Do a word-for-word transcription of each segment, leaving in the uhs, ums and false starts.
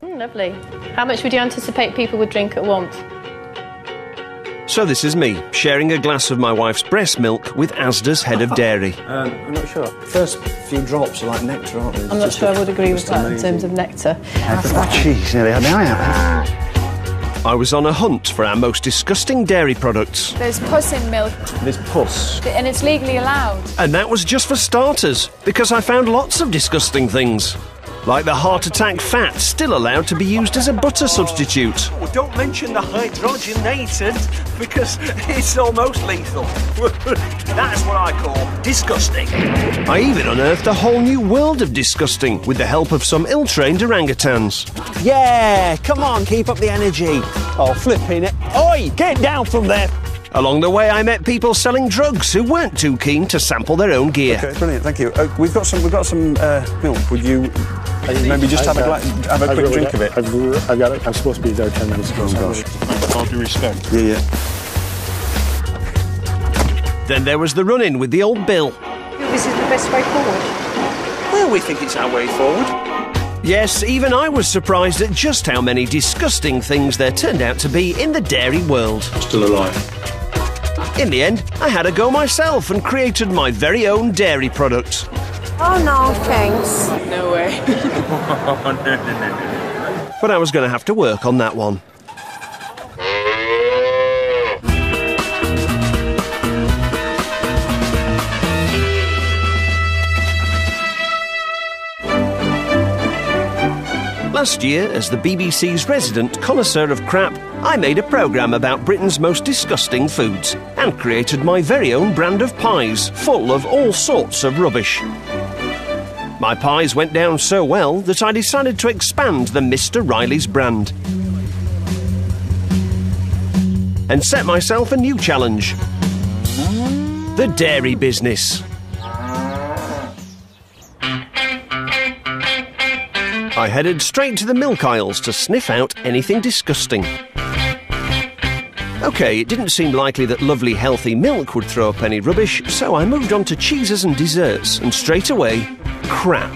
Mm, lovely. How much would you anticipate people would drink at once? So this is me, sharing a glass of my wife's breast milk with Asda's head of dairy. Um, I'm not sure. First few drops are like nectar, aren't they? I'm not sure I would agree with that in terms of nectar. Oh, jeez, nearly had my eye out. I was on a hunt for our most disgusting dairy products. There's pus in milk. There's pus. And it's legally allowed. And that was just for starters, because I found lots of disgusting things. Like the heart attack fat, still allowed to be used as a butter substitute. Oh, don't mention the hydrogenated, because it's almost lethal. That's what I call disgusting. I even unearthed a whole new world of disgusting with the help of some ill-trained orangutans. Yeah, come on, keep up the energy. Oh, flipping it. Oi, get down from there. Along the way, I met people selling drugs who weren't too keen to sample their own gear. Okay, brilliant, thank you. Uh, we've got some. We've got some uh, milk. Would you maybe just have a, gla- have a quick drink of it? I've, I've got it. I'm supposed to be there ten minutes ago. Oh, gosh. With all due respect. Yeah, yeah. Then there was the run-in with the old Bill. This is the best way forward. Well, we think it's our way forward. Yes, even I was surprised at just how many disgusting things there turned out to be in the dairy world. Still alive. In the end, I had a go myself and created my very own dairy product. Oh, no, thanks. No way. But I was going to have to work on that one. Last year, as the B B C's resident connoisseur of crap, I made a programme about Britain's most disgusting foods and created my very own brand of pies, full of all sorts of rubbish. My pies went down so well that I decided to expand the Mister Riley's brand and set myself a new challenge: the dairy business. I headed straight to the milk aisles to sniff out anything disgusting. OK, it didn't seem likely that lovely healthy milk would throw up any rubbish, so I moved on to cheeses and desserts, and straight away, crap.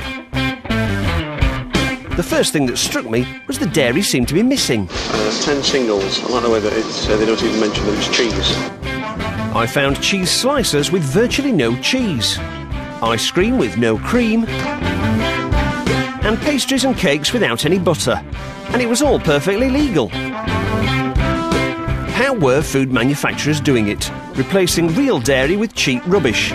The first thing that struck me was the dairy seemed to be missing. Uh, ten singles. I like the way that it's, uh, they don't even mention that it's cheese. I found cheese slicers with virtually no cheese, ice cream with no cream, and pastries and cakes without any butter. And it was all perfectly legal. How were food manufacturers doing it? Replacing real dairy with cheap rubbish.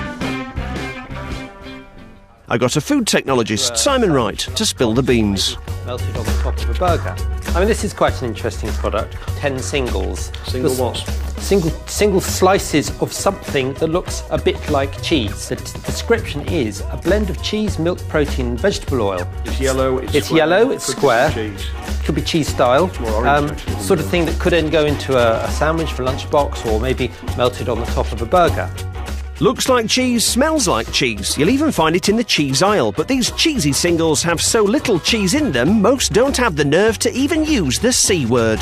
I got a food technologist, Simon Wright, to spill the beans. Melted on the top of a burger. I mean, this is quite an interesting product. Ten singles. Single what? Single, single slices of something that looks a bit like cheese. The t- description is a blend of cheese, milk, protein, and vegetable oil. It's yellow, it's It's square. yellow, it's Could be square. cheese. Could be cheese style. more orange, um, actually, than sort of yellow. thing that could then go into a, a sandwich for lunchbox, or maybe melted on the top of a burger. Looks like cheese, smells like cheese. You'll even find it in the cheese aisle, but these cheesy singles have so little cheese in them, most don't have the nerve to even use the C word.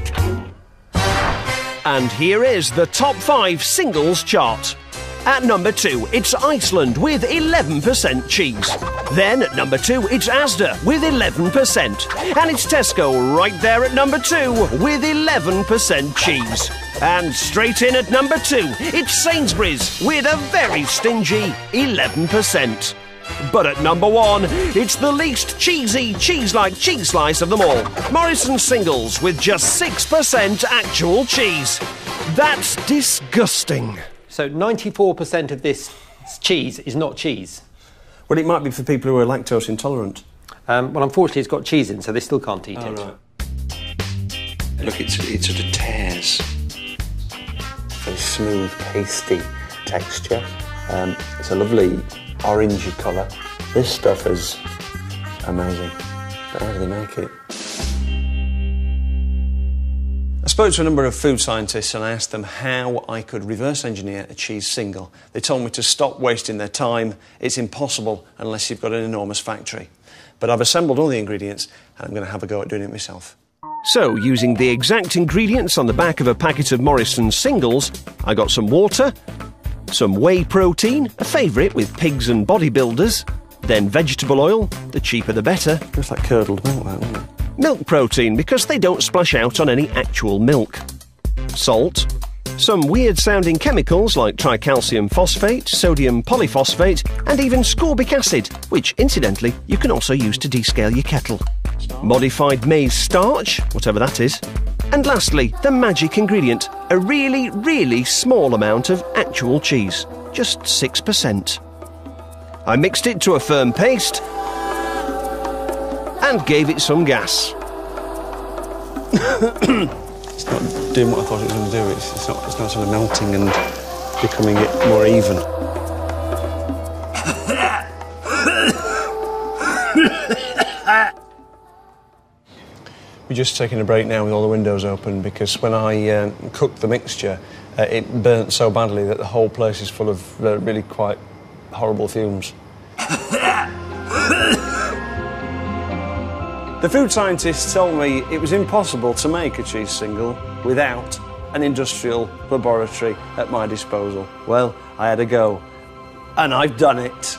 And here is the top five singles chart. At number two, it's Iceland with eleven percent cheese. Then at number two, it's Asda with eleven percent. And it's Tesco right there at number two with eleven percent cheese. And straight in at number two, it's Sainsbury's with a very stingy eleven percent. But at number one, it's the least cheesy, cheese-like cheese slice of them all. Morrison's Singles with just six percent actual cheese. That's disgusting. So ninety-four percent of this cheese is not cheese. Well, it might be for people who are lactose intolerant. Um, well, unfortunately, it's got cheese in, so they still can't eat Oh, it. right. Look, it's, it sort of tears. Very smooth, pasty texture. Um, it's a lovely orangey colour. This stuff is amazing. But how do they make it? I spoke to a number of food scientists and I asked them how I could reverse engineer a cheese single. They told me to stop wasting their time. It's impossible unless you've got an enormous factory. But I've assembled all the ingredients and I'm going to have a go at doing it myself. So, using the exact ingredients on the back of a packet of Morrison's Singles, I got some water, some whey protein, a favourite with pigs and bodybuilders, then vegetable oil, the cheaper the better. Just like curdled milk, that, wasn't it? Milk protein, because they don't splash out on any actual milk. Salt. Some weird-sounding chemicals like tricalcium phosphate, sodium polyphosphate, and even scorbic acid, which, incidentally, you can also use to descale your kettle. Modified maize starch, whatever that is. And lastly, the magic ingredient, a really, really small amount of actual cheese, just six percent. I mixed it to a firm paste and gave it some gas. It's not doing what I thought it was going to do. It's, it's, not, it's not sort of melting and becoming it more even. We're just taking a break now with all the windows open because when I uh, cooked the mixture, uh, it burnt so badly that the whole place is full of uh, really quite horrible fumes. The food scientists told me it was impossible to make a cheese single without an industrial laboratory at my disposal. Well, I had a go, and I've done it.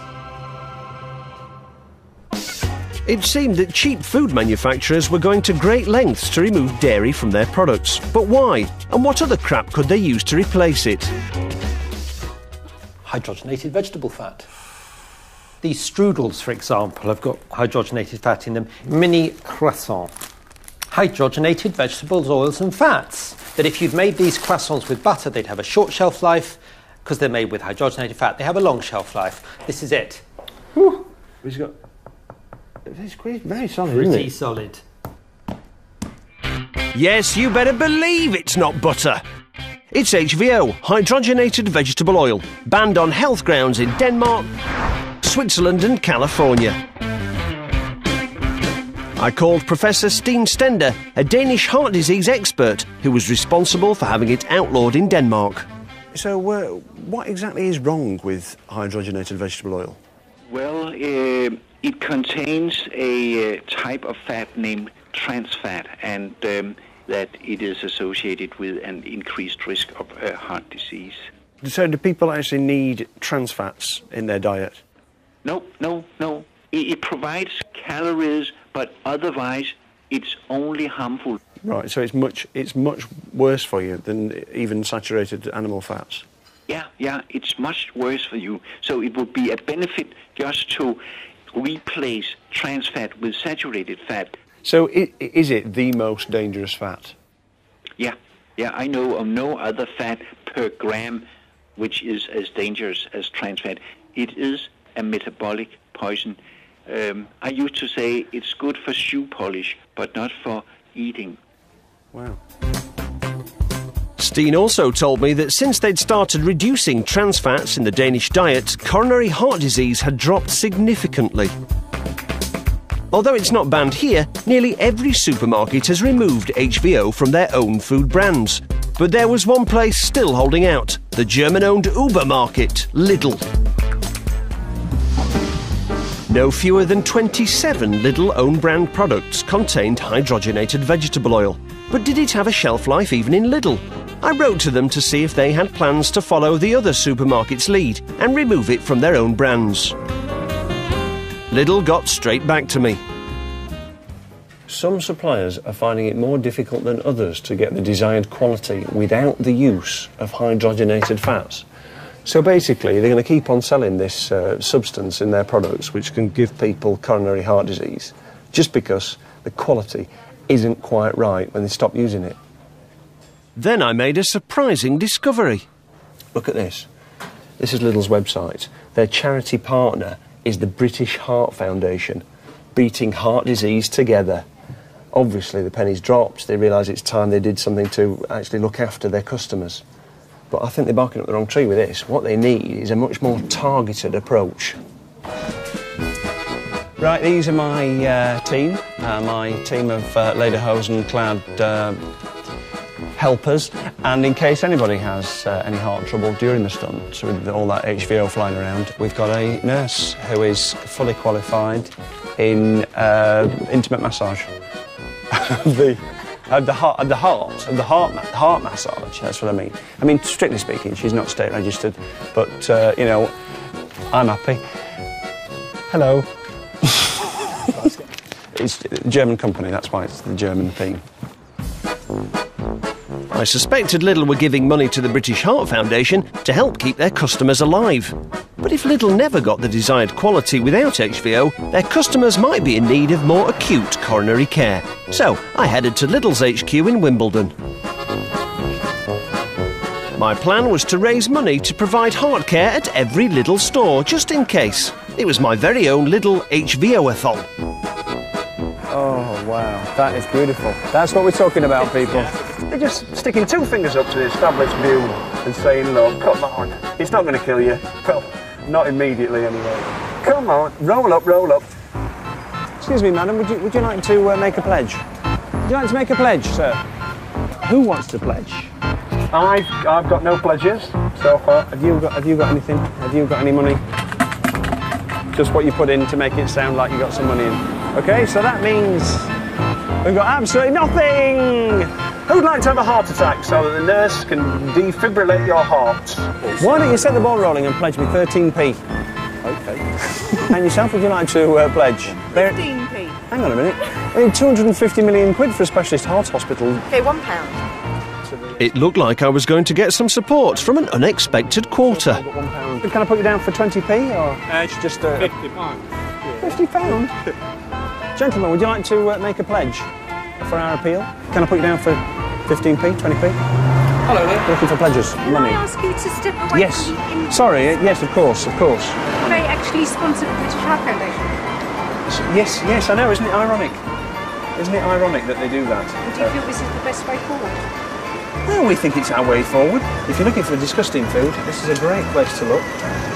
It seemed that cheap food manufacturers were going to great lengths to remove dairy from their products. But why? And what other crap could they use to replace it? Hydrogenated vegetable fat. These strudels, for example, have got hydrogenated fat in them. Mini croissant. Hydrogenated vegetables, oils and fats. That if you'd made these croissants with butter, they'd have a short shelf life. Because they're made with hydrogenated fat, they have a long shelf life. This is it. Whew. He's got... It's very solid, Pretty isn't it? solid. Yes, you better believe it's not butter. It's H V O, hydrogenated vegetable oil, banned on health grounds in Denmark, Switzerland and California. I called Professor Steen Stender, a Danish heart disease expert who was responsible for having it outlawed in Denmark. So, uh, what exactly is wrong with hydrogenated vegetable oil? Well, uh, it contains a uh, type of fat named trans fat, and um, that it is associated with an increased risk of uh, heart disease. So, do people actually need trans fats in their diet? No, no, no. It, it provides calories, but otherwise it's only harmful. Right, so it's much, it's much worse for you than even saturated animal fats? Yeah, yeah, it's much worse for you. So it would be a benefit just to replace trans fat with saturated fat. So it, is it the most dangerous fat? Yeah, yeah, I know of no other fat per gram which is as dangerous as trans fat. It is a metabolic poison. Um, I used to say it's good for shoe polish, but not for eating. Wow. Steen also told me that since they'd started reducing trans fats in the Danish diet, coronary heart disease had dropped significantly. Although it's not banned here, nearly every supermarket has removed H V O from their own food brands. But there was one place still holding out, the German-owned Uber market, Lidl. No fewer than twenty-seven Lidl own-brand products contained hydrogenated vegetable oil. But did it have a shelf life even in Lidl? I wrote to them to see if they had plans to follow the other supermarkets' lead and remove it from their own brands. Lidl got straight back to me. Some suppliers are finding it more difficult than others to get the desired quality without the use of hydrogenated fats. So basically, they're going to keep on selling this uh, substance in their products which can give people coronary heart disease just because the quality isn't quite right when they stop using it. Then I made a surprising discovery. Look at this. This is Lidl's website. Their charity partner is the British Heart Foundation, beating heart disease together. Obviously, the penny's dropped. They realise it's time they did something to actually look after their customers. But I think they're barking up the wrong tree with this. What they need is a much more targeted approach. Right, these are my uh, team, uh, my team of uh, lederhosen-clad uh, helpers, and in case anybody has uh, any heart trouble during the stunt, with all that H V O flying around, we've got a nurse who is fully qualified in uh, intimate massage. the, uh, the heart, uh, the heart, uh, the heart, ma heart massage. That's what I mean. I mean, strictly speaking, she's not state registered, but uh, you know, I'm happy. Hello. it's a German company, that's why it's the German theme. I suspected Lidl were giving money to the British Heart Foundation to help keep their customers alive. But if Lidl never got the desired quality without H V O, their customers might be in need of more acute coronary care. So I headed to Lidl's H Q in Wimbledon. My plan was to raise money to provide heart care at every Lidl store, just in case. It was my very own Lidl H V O-a-thon. Oh, wow, that is beautiful. That's what we're talking about, people. They're just sticking two fingers up to the established view and saying, look, come on, it's not going to kill you. Well, not immediately, anyway. Come on, roll up, roll up. Excuse me, madam, would you, would you like to uh, make a pledge? Would you like to make a pledge, sir? Who wants to pledge? I've, I've got no pledges so far. Have you got, have you got anything? Have you got any money? Just what you put in to make it sound like you got some money in. OK, so that means we've got absolutely nothing! Who'd like to have a heart attack so that the nurse can defibrillate your heart? Why don't you set the ball rolling and pledge me thirteen p? OK. And yourself, would you like to uh, pledge? fifteen p. Hang on a minute. I need two hundred and fifty million quid for a specialist heart hospital. OK, one pound. It looked like I was going to get some support from an unexpected quarter. Can I put you down for twenty p or uh, just uh, fifty pounds? fifty pounds? Gentlemen, would you like to uh, make a pledge for our appeal? Can I put you down for fifteen p, twenty p? Hello there. Looking for pledges. Can money. I ask you to step away Yes. from the in- Sorry, uh, yes, of course, of course. They actually sponsor the British Heart Foundation. Yes, yes, I know, isn't it ironic? Isn't it ironic that they do that? And do you feel this is the best way forward? Well, we think it's our way forward. If you're looking for disgusting food, this is a great place to look.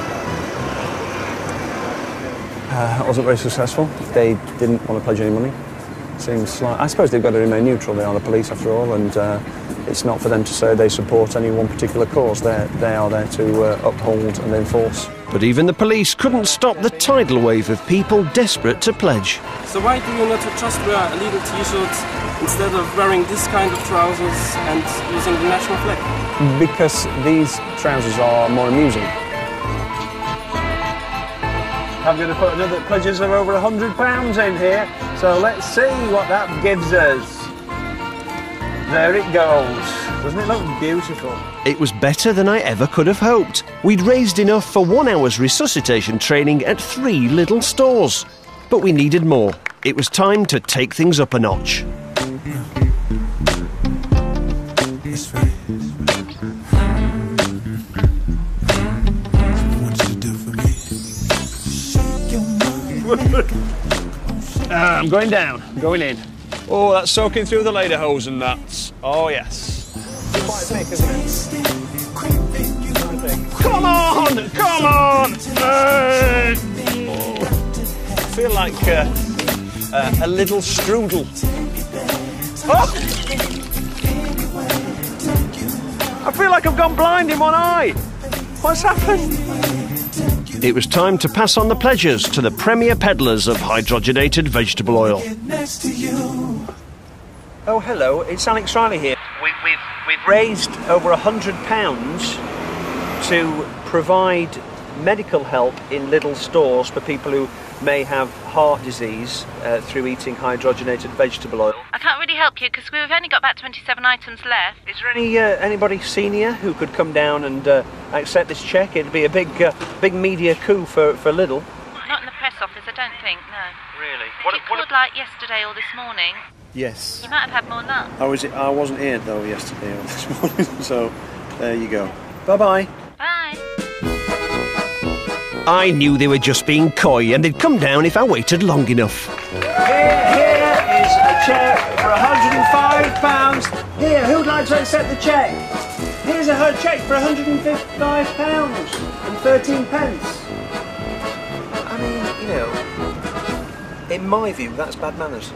Uh, that wasn't very successful. They didn't want to pledge any money. Seems like, I suppose they've got to remain neutral. They are the police, after all, and uh, it's not for them to say they support any one particular cause. They're, they are there to uh, uphold and enforce. But even the police couldn't stop the tidal wave of people desperate to pledge. So why do you not just wear illegal t-shirts instead of wearing this kind of trousers and using the national flag? Because these trousers are more amusing. I'm going to put another pledges of over a hundred pounds in here, so let's see what that gives us. There it goes. Doesn't it look beautiful? It was better than I ever could have hoped. We'd raised enough for one hour's resuscitation training at three Lidl stores. But we needed more. It was time to take things up a notch. Ah, I'm going down, I'm going in. Oh, that's soaking through the lederhosen and that. Oh, yes. Quite thick, isn't it? Come on! Come on! Uh, oh. I feel like uh, uh, a little strudel. Oh! I feel like I've gone blind in one eye. What's happened? It was time to pass on the pledges to the premier peddlers of hydrogenated vegetable oil. Oh, hello, it's Alex Riley here. We, we've, we've raised over a hundred pounds to provide medical help in Lidl stores for people who may have heart disease uh, through eating hydrogenated vegetable oil. I can't really help you because we've only got about twenty-seven items left. Is there any uh, anybody senior who could come down and uh, accept this cheque? It'd be a big, uh, big media coup for, for Lidl. Not in the press office, I don't think, no. Really? If what, you called like yesterday or this morning, yes. You might have had more luck. I was I wasn't here though yesterday or this morning, so there you go. Bye bye. Bye. I knew they were just being coy and they'd come down if I waited long enough. Here, here is a cheque for one hundred and five pounds. Here, who'd like to accept the cheque? Here's a her cheque for one hundred and fifty-five pounds and thirteen pence. I mean, you know, in my view, that's bad manners.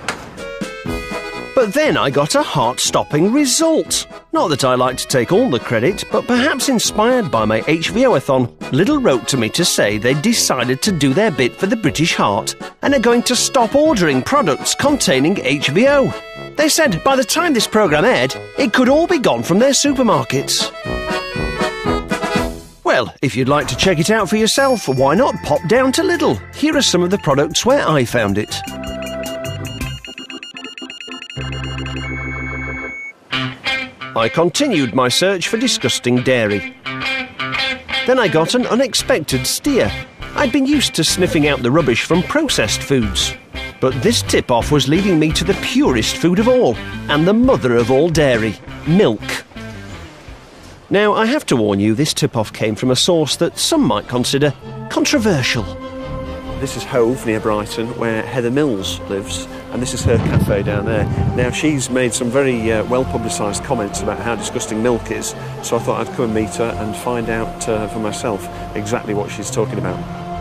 But then I got a heart-stopping result. Not that I like to take all the credit, but perhaps inspired by my H V O-a-thon, Lidl wrote to me to say they'd decided to do their bit for the British heart and are going to stop ordering products containing H V O. They said by the time this programme aired, it could all be gone from their supermarkets. Well, if you'd like to check it out for yourself, why not pop down to Lidl? Here are some of the products where I found it. I continued my search for disgusting dairy. Then I got an unexpected steer. I'd been used to sniffing out the rubbish from processed foods. But this tip-off was leading me to the purest food of all, and the mother of all dairy, milk. Now, I have to warn you, this tip-off came from a source that some might consider controversial. This is Hove, near Brighton, where Heather Mills lives, and this is her cafe down there. Now, she's made some very uh, well-publicised comments about how disgusting milk is, so I thought I'd come and meet her and find out uh, for myself exactly what she's talking about.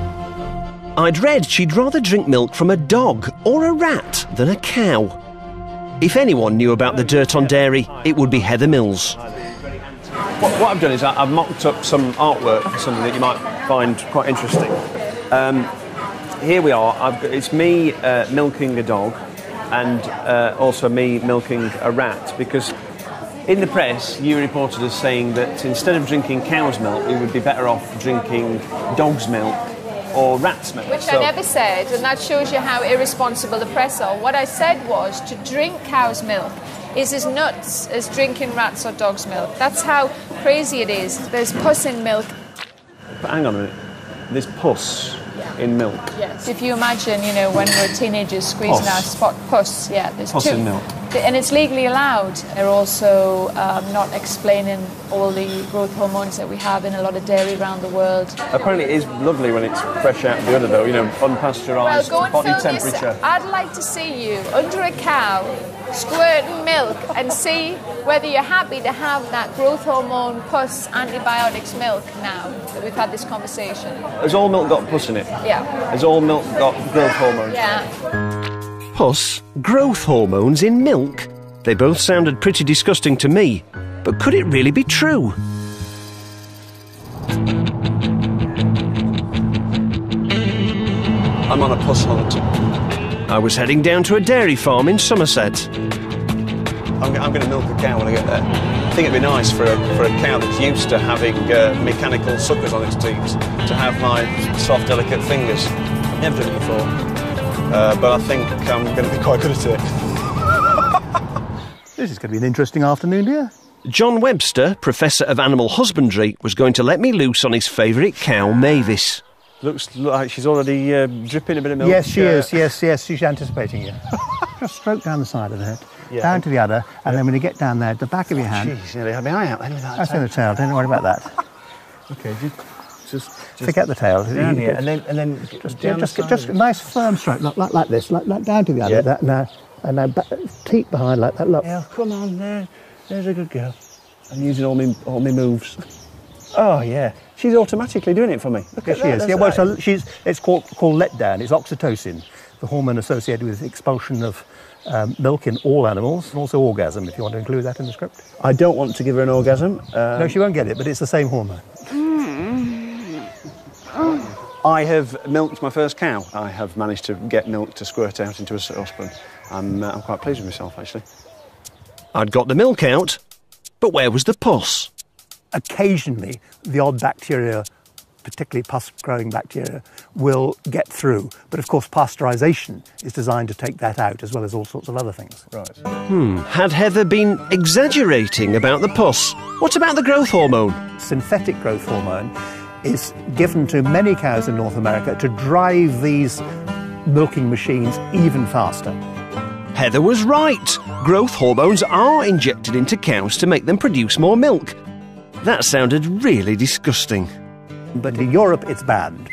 I'd read she'd rather drink milk from a dog or a rat than a cow. If anyone knew about the dirt on dairy, it would be Heather Mills. What, what I've done is I, I've mocked up some artwork, something that you might find quite interesting. Um, here we are. I've got, it's me uh, milking a dog and uh, also me milking a rat, because in the press you reported as saying that instead of drinking cow's milk, we would be better off drinking dog's milk or rat's milk. Which so, I never said, and that shows you how irresponsible the press are. What I said was to drink cow's milk is as nuts as drinking rat's or dog's milk. That's how crazy it is. There's pus in milk. But hang on a minute. There's pus yeah. in milk. Yes. If you imagine, you know, when we're teenagers squeezing Pus. our spot pus, yeah, there's Pus two. in milk. And it's legally allowed. They're also um, not explaining all the growth hormones that we have in a lot of dairy around the world. Apparently it is lovely when it's fresh out of the udder, though, you know, unpasteurised, well, go and body film temperature. This. I'd like to see you under a cow squirting milk and see whether you're happy to have that growth hormone, pus, antibiotics milk now that we've had this conversation. Has all milk got pus in it? Yeah. Has all milk got growth hormones? Yeah. Pus, growth hormones in milk. They both sounded pretty disgusting to me, but could it really be true? I'm on a pus hunt. I was heading down to a dairy farm in Somerset. I'm, I'm going to milk a cow when I get there. I think it'd be nice for a, for a cow that's used to having uh, mechanical suckers on its teats to have my soft, delicate fingers. I've never done it before. Uh, but I think I'm going to be quite good at it. This is going to be an interesting afternoon, dear. John Webster, Professor of Animal Husbandry, was going to let me loose on his favourite cow, Mavis. Looks like she's already uh, dripping a bit of milk. Yes, she uh, is. Yes, yes, she's anticipating you. Just stroke down the side of the head, yeah. down to the udder, and yeah. then when you get down there, at the back of your hand... Jeez, nearly had my eye out then with that That's tail. in the tail, don't worry about that. OK, just... just Forget the tail. Down here, and then, and then just, down just, the just, just a nice firm stroke, like, like, like this, like, like down to the other. Yeah. That, now, and now back, teat behind like that. Look. Yeah, come on, there. There's a good girl. I'm using all my all my moves. Oh yeah, she's automatically doing it for me. Look Yes, at she that, is. Yeah, that's well, right. so she's. It's called called letdown. It's oxytocin, the hormone associated with expulsion of um, milk in all animals, and also orgasm. If you want to include that in the script. I don't want to give her an orgasm. Um, no, she won't get it, but it's the same hormone. I have milked my first cow. I have managed to get milk to squirt out into a saucepan. I'm, uh, I'm quite pleased with myself, actually. I'd got the milk out, but where was the pus? Occasionally, the odd bacteria, particularly pus-growing bacteria, will get through. But of course, pasteurisation is designed to take that out, as well as all sorts of other things. Right. Hmm, had Heather been exaggerating about the pus? What about the growth hormone? Synthetic growth hormone is given to many cows in North America to drive these milking machines even faster. Heather was right. Growth hormones are injected into cows to make them produce more milk. That sounded really disgusting. But in Europe, it's banned.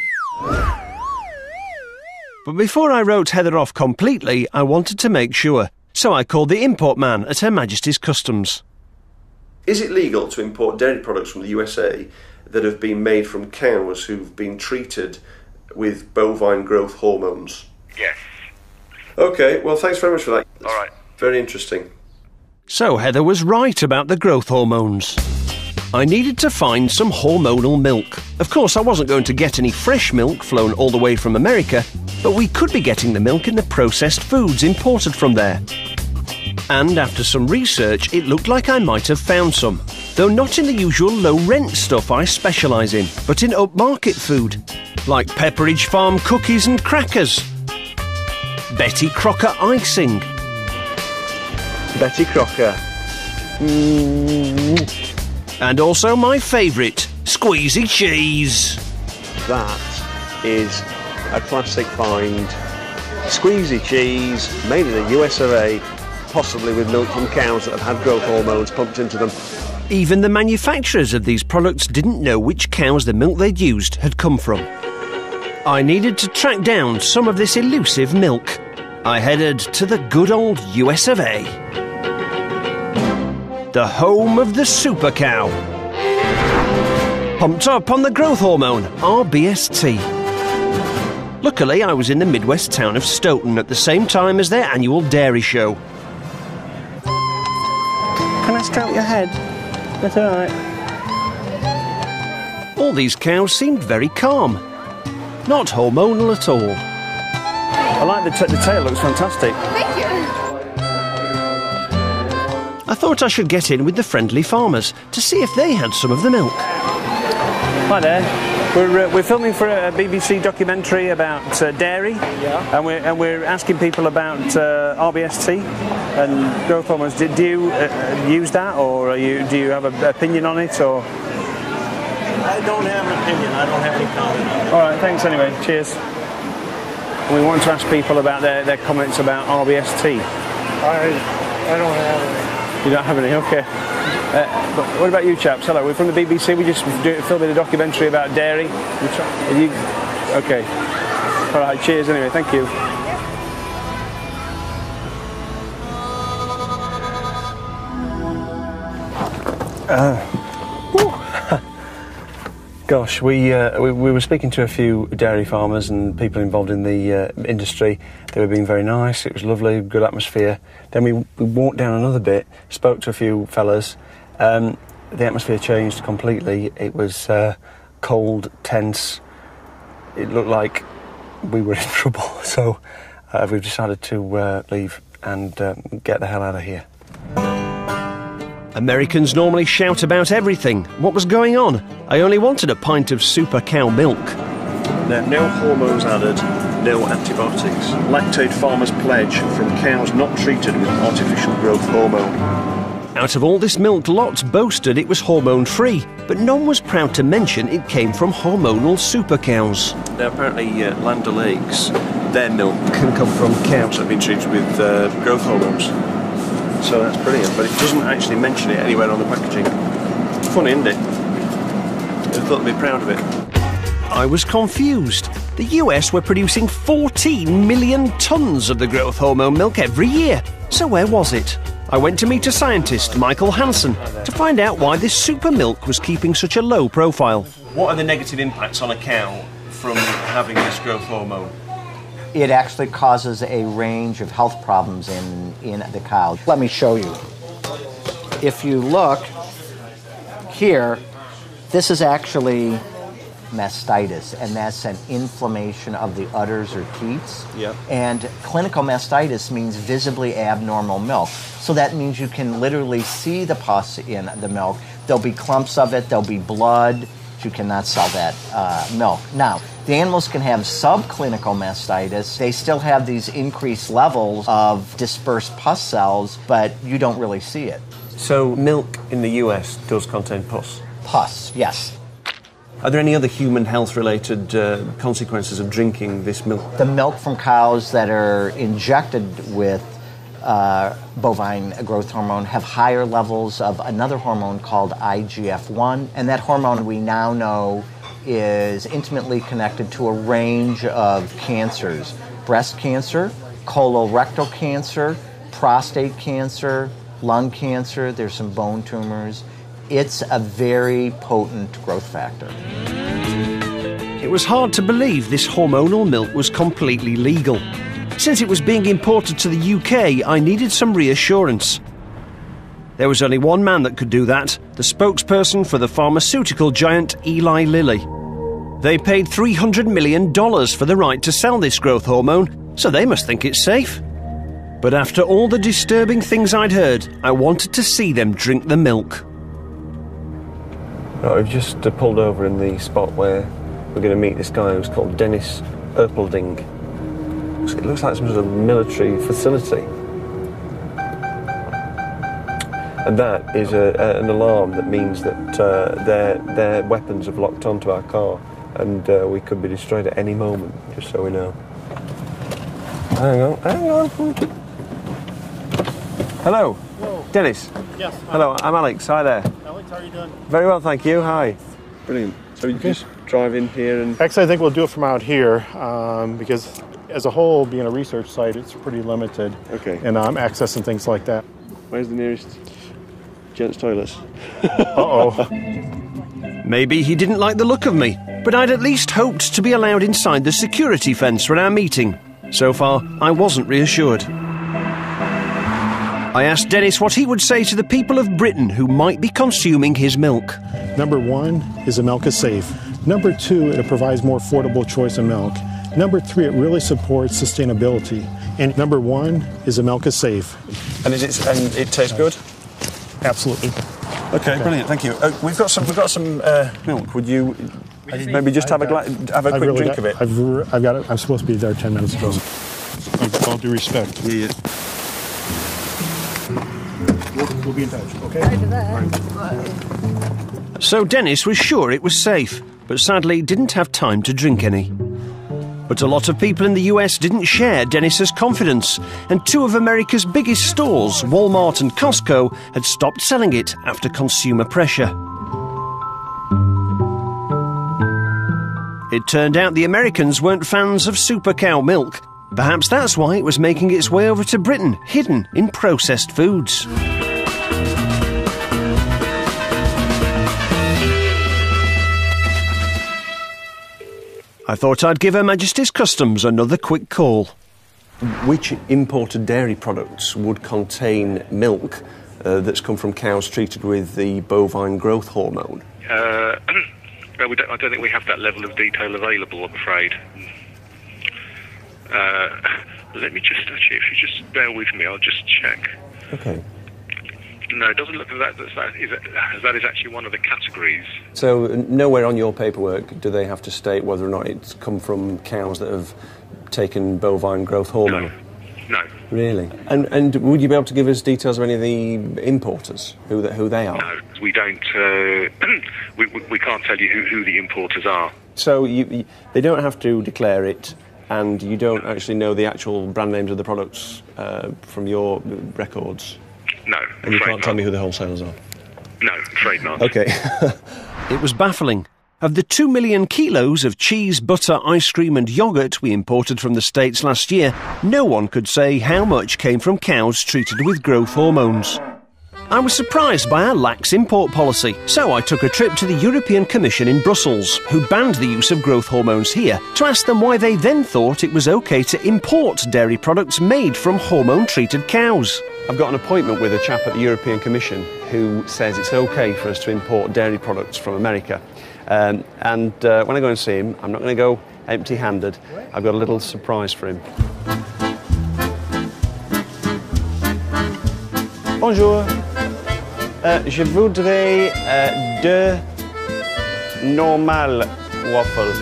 But before I wrote Heather off completely, I wanted to make sure. So I called the import man at Her Majesty's Customs. Is it legal to import dairy products from the U S A that have been made from cows who've been treated with bovine growth hormones? Yes. OK, well, thanks very much for that. All right. Very interesting. So Heather was right about the growth hormones. I needed to find some hormonal milk. Of course, I wasn't going to get any fresh milk flown all the way from America, but we could be getting the milk in the processed foods imported from there. And after some research, it looked like I might have found some, though not in the usual low-rent stuff I specialise in, but in upmarket food, like Pepperidge Farm cookies and crackers, Betty Crocker icing, Betty Crocker. Mm. And also my favourite, squeezy cheese. That is a classic find. Squeezy cheese, made in the U S of A, possibly with milk from cows that have had growth hormones pumped into them. Even the manufacturers of these products didn't know which cows the milk they'd used had come from. I needed to track down some of this elusive milk. I headed to the good old U S of A. The home of the super cow. Pumped up on the growth hormone, R B S T. Luckily, I was in the Midwest town of Stoughton at the same time as their annual dairy show. Can I stroke your head? That's all right. All these cows seemed very calm. Not hormonal at all. I like the, t the tail, looks fantastic. Thank you. I thought I should get in with the friendly farmers to see if they had some of the milk. Hi there. We're, uh, we're filming for a B B C documentary about uh, dairy, yeah. and, we're, and we're asking people about uh, R B S T and growth hormones. Do, do you uh, use that, or are you, do you have an opinion on it? Or? I don't have an opinion. I don't have any comment on it. All right, thanks anyway. Cheers. We want to ask people about their, their comments about R B S T. I, I don't have any. You don't have any? Okay. Uh, but what about you chaps? Hello, we're from the B B C. We just do, filming a documentary about dairy. Are you, okay. All right, cheers anyway. Thank you. Uh, gosh, we, uh, we we were speaking to a few dairy farmers and people involved in the uh, industry. They were being very nice. It was lovely, good atmosphere. Then we, we walked down another bit, spoke to a few fellas. Um, the atmosphere changed completely. It was uh, cold, tense. It looked like we were in trouble. So uh, we've decided to uh, leave and uh, get the hell out of here. Americans normally shout about everything. What was going on? I only wanted a pint of super cow milk. There are no hormones added, no antibiotics. Lactate farmers pledge from cows not treated with artificial growth hormone. Out of all this milk, lots boasted it was hormone-free, but none was proud to mention it came from hormonal super cows. Now, apparently, uh, Land O'Lakes, their milk can come from cows that have been treated with uh, growth hormones. So that's brilliant, but it doesn't actually mention it anywhere on the packaging. Funny, isn't it? I thought they'd be proud of it. I was confused. The U S were producing fourteen million tonnes of the growth hormone milk every year. So where was it? I went to meet a scientist, Michael Hansen, to find out why this super milk was keeping such a low profile. What are the negative impacts on a cow from having this growth hormone? It actually causes a range of health problems in, in the cow. Let me show you. If you look here, this is actually mastitis, and that's an inflammation of the udders or teats. Yep. And clinical mastitis means visibly abnormal milk. So that means you can literally see the pus in the milk. There'll be clumps of it, there'll be blood. You cannot sell that uh, milk. Now, the animals can have subclinical mastitis. They still have these increased levels of dispersed pus cells, but you don't really see it. So milk in the U S does contain pus? Pus, yes. Are there any other human health-related uh, consequences of drinking this milk? The milk from cows that are injected with uh, bovine growth hormone have higher levels of another hormone called I G F one, and that hormone we now know is intimately connected to a range of cancers: breast cancer, colorectal cancer, prostate cancer, lung cancer, there's some bone tumors. It's a very potent growth factor. It was hard to believe this hormonal milk was completely legal. Since it was being imported to the U K, I needed some reassurance. There was only one man that could do that, the spokesperson for the pharmaceutical giant Eli Lilly. They paid three hundred million dollars for the right to sell this growth hormone, so they must think it's safe. But after all the disturbing things I'd heard, I wanted to see them drink the milk. Right, we've just uh, pulled over in the spot where we're going to meet this guy who's called Dennis Erpelding. It looks like some sort of military facility. And that is a, a, an alarm that means that uh, their, their weapons have locked onto our car and uh, we could be destroyed at any moment, just so we know. Hang on, hang on. Hello. Hello. Dennis. Yes. Hi. Hello, I'm Alex. Hi there. Alex, how are you doing? Very well, thank you. Hi. Brilliant. So you just drive in here and... Actually, I think we'll do it from out here um, because as a whole, being a research site, it's pretty limited. Okay. And um, accessing things like that. Where's the nearest gents' toilets? Uh-oh. Maybe he didn't like the look of me, but I'd at least hoped to be allowed inside the security fence for our meeting. So far, I wasn't reassured. I asked Dennis what he would say to the people of Britain who might be consuming his milk. Number one is the milk is safe. Number two, it provides more affordable choice of milk. Number three, it really supports sustainability. And number one is the milk is safe. And is it and it tastes good? Absolutely. Okay, okay. Brilliant. Thank you. Uh, we've got some. We've got some uh, milk. Would you maybe just have a gla- have a quick really drink got, of it? I've, re- I've got it. I'm supposed to be there ten minutes ago. With all due respect. Yeah. yeah. We'll, we'll be in touch. Okay. Right. So Dennis was sure it was safe, but sadly didn't have time to drink any. But a lot of people in the U S didn't share Dennis's confidence, and two of America's biggest stores, Walmart and Costco, had stopped selling it after consumer pressure. It turned out the Americans weren't fans of super cow milk. Perhaps that's why it was making its way over to Britain, hidden in processed foods. I thought I'd give Her Majesty's Customs another quick call. Which imported dairy products would contain milk uh, that's come from cows treated with the bovine growth hormone? Uh, well, we don't, I don't think we have that level of detail available, I'm afraid. Uh, let me just, actually, if you just bear with me, I'll just check. Okay. No, it doesn't look like that, that, that, is, that is actually one of the categories. So nowhere on your paperwork do they have to state whether or not it's come from cows that have taken bovine growth hormone? No. No. Really? And and would you be able to give us details of any of the importers, who the, who they are? No, we don't. Uh, we, we we can't tell you who, who the importers are. So you, you, they don't have to declare it, and you don't actually know the actual brand names of the products uh, from your records? No. And you can't not. tell me who the wholesalers are? No, I'm afraid not. Okay. It was baffling. Of the two million kilos of cheese, butter, ice cream and yoghurt we imported from the States last year, no one could say how much came from cows treated with growth hormones. I was surprised by our lax import policy, so I took a trip to the European Commission in Brussels, who banned the use of growth hormones here, to ask them why they then thought it was okay to import dairy products made from hormone-treated cows. I've got an appointment with a chap at the European Commission who says it's okay for us to import dairy products from America. Um, and uh, when I go and see him, I'm not going to go empty-handed. I've got a little surprise for him. Bonjour. Uh, je voudrais uh, deux normal waffles.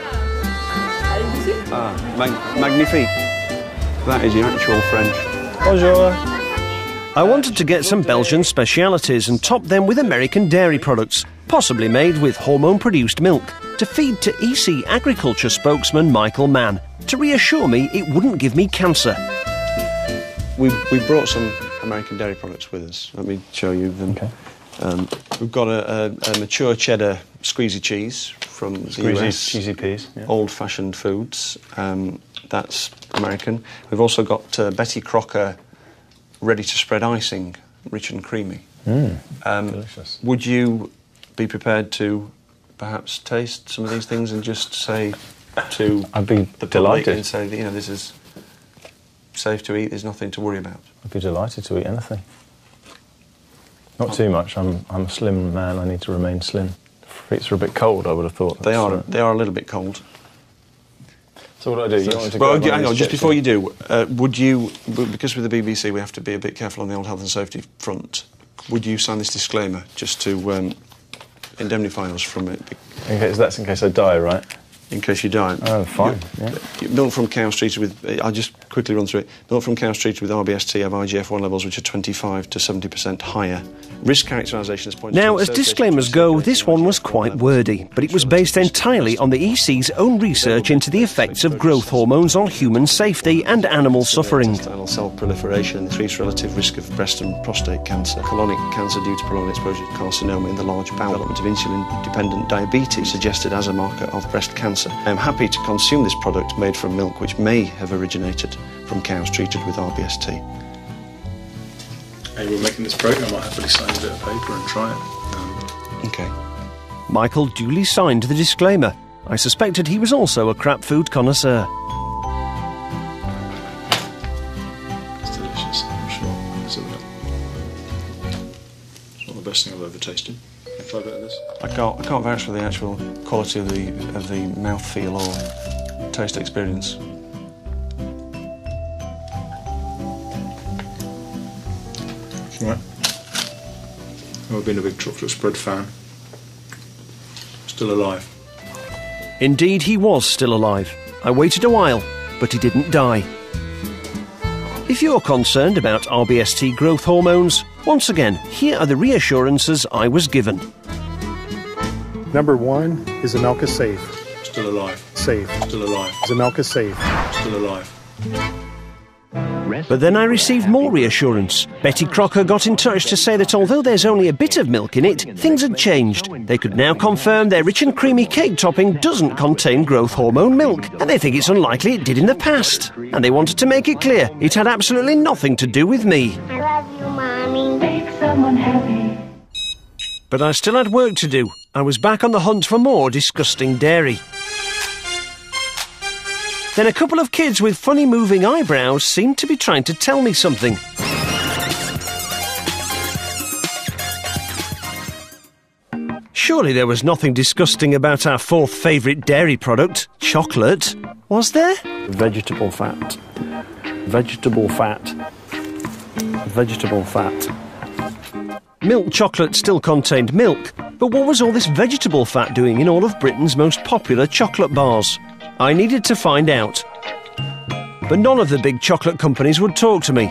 Ah, mag- magnifique. That is your actual French. Bonjour. I wanted to get some Belgian specialities and top them with American dairy products, possibly made with hormone-produced milk, to feed to E C Agriculture spokesman Michael Mann, to reassure me it wouldn't give me cancer. We we brought some American dairy products with us. Let me show you them. Okay. Um, we've got a, a, a mature cheddar squeezy cheese from the Squeezy, U S. cheesy peas. Yeah. Old-fashioned foods. Um, that's American. We've also got uh, Betty Crocker ready-to-spread icing, rich and creamy. Mm, um, delicious. Would you be prepared to perhaps taste some of these things and just say to I'd be the public delighted. and say, you know, this is safe to eat, there's nothing to worry about? I'd be delighted to eat anything. Not too much. I'm I'm a slim man. I need to remain slim. Feet are a bit cold, I would have thought. They are uh, they are a little bit cold. So what do I do? You want me to well, go hang on, just sketch before then? you do, uh, would you, because with the B B C we have to be a bit careful on the old health and safety front, would you sign this disclaimer just to um, indemnify us from it? In case, that's in case I die, right? in case you don't. Oh, fine. Yeah. Milk from cows treated with, I'll just quickly run through it. Milk from cows treated with R B S T have I G F one levels which are twenty-five to seventy percent higher. Risk characterisation is pointed Now, as disclaimers go, this one was quite wordy, but it was based entirely on the E C's own research into the effects of growth hormones on human safety and animal suffering. Intestinal cell proliferation, increased relative risk of breast and prostate cancer, colonic cancer due to prolonged exposure to carcinoma in the large bowel, development of insulin-dependent diabetes suggested as a marker of breast cancer. I am happy to consume this product made from milk which may have originated from cows treated with R B S T. Hey, we're making this programme, I might happily sign a bit of paper and try it. Um, OK. Michael duly signed the disclaimer. I suspected he was also a crap food connoisseur. It's delicious, I'm sure. Isn't it? It's not the best thing I've ever tasted. Can I try a bit of this? I can't, I can't vouch for the actual quality of the, of the mouthfeel or taste experience. Right. I've been a big chocolate spread fan. Still alive. Indeed, he was still alive. I waited a while, but he didn't die. If you're concerned about R B S T growth hormones, once again, here are the reassurances I was given. Number one is Amelka Safe. Still alive. Safe. Still alive. Is Amelka Safe. Still alive. But then I received more reassurance. Betty Crocker got in touch to say that although there's only a bit of milk in it, things had changed. They could now confirm their rich and creamy cake topping doesn't contain growth hormone milk, and they think it's unlikely it did in the past. And they wanted to make it clear it had absolutely nothing to do with me. I love you, Mommy. Make someone happy. But I still had work to do. I was back on the hunt for more disgusting dairy. Then a couple of kids with funny moving eyebrows seemed to be trying to tell me something. Surely there was nothing disgusting about our fourth favourite dairy product, chocolate, was there? Vegetable fat. Vegetable fat. Vegetable fat. Milk chocolate still contained milk, but what was all this vegetable fat doing in all of Britain's most popular chocolate bars? I needed to find out. But none of the big chocolate companies would talk to me.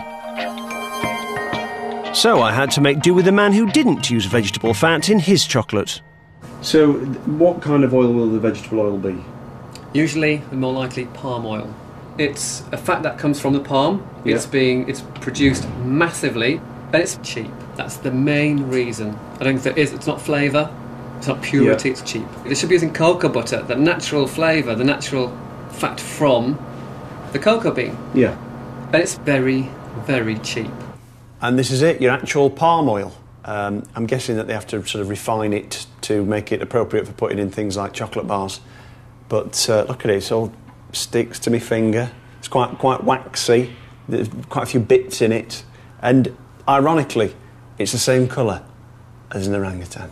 So I had to make do with a man who didn't use vegetable fat in his chocolate. So, what kind of oil will the vegetable oil be? Usually, more likely, palm oil. It's a fat that comes from the palm. Yeah. It's being it's produced massively, and it's cheap. That's the main reason. I don't think there is. It's not flavour. It's not purity, yeah. It's cheap. They should be using cocoa butter, the natural flavour, the natural fat from the cocoa bean. Yeah. And it's very, very cheap. And this is it, your actual palm oil. Um, I'm guessing that they have to sort of refine it to make it appropriate for putting in things like chocolate bars. But uh, look at it, it all sticks to my finger. It's quite, quite waxy. There's quite a few bits in it. And ironically, it's the same colour as an orangutan.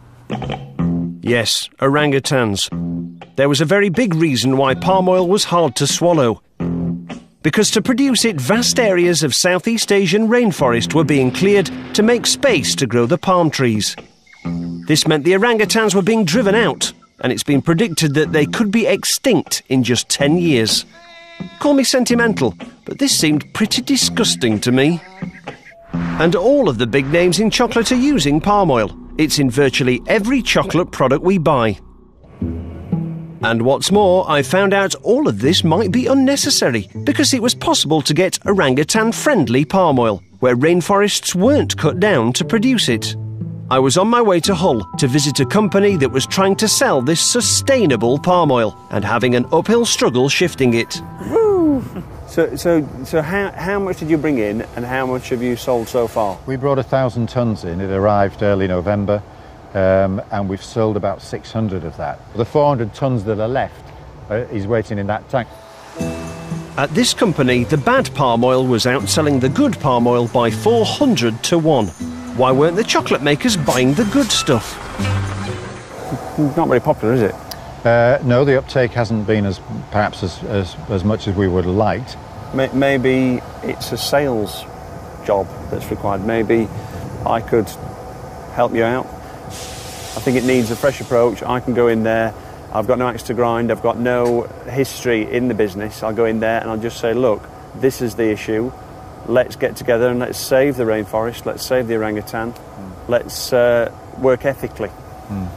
Yes, orangutans. There was a very big reason why palm oil was hard to swallow. Because to produce it, vast areas of Southeast Asian rainforest were being cleared to make space to grow the palm trees. This meant the orangutans were being driven out, and it's been predicted that they could be extinct in just ten years. Call me sentimental, but this seemed pretty disgusting to me. And all of the big names in chocolate are using palm oil. It's in virtually every chocolate product we buy. And what's more, I found out all of this might be unnecessary because it was possible to get orangutan-friendly palm oil, where rainforests weren't cut down to produce it. I was on my way to Hull to visit a company that was trying to sell this sustainable palm oil and having an uphill struggle shifting it. So, so, so how, how much did you bring in and how much have you sold so far? We brought a thousand tonnes in. It arrived early November um, and we've sold about six hundred of that. The four hundred tonnes that are left uh, is waiting in that tank. At this company, the bad palm oil was outselling the good palm oil by four hundred to one. Why weren't the chocolate makers buying the good stuff? Not very popular, is it? Uh, no, the uptake hasn't been as perhaps as, as, as much as we would have liked. Maybe it's a sales job that's required. Maybe I could help you out. I think it needs a fresh approach. I can go in there. I've got no axe to grind, I've got no history in the business. I'll go in there and I'll just say, look, this is the issue. Let's get together and let's save the rainforest, let's save the orangutan, mm. let's uh, work ethically. Mm.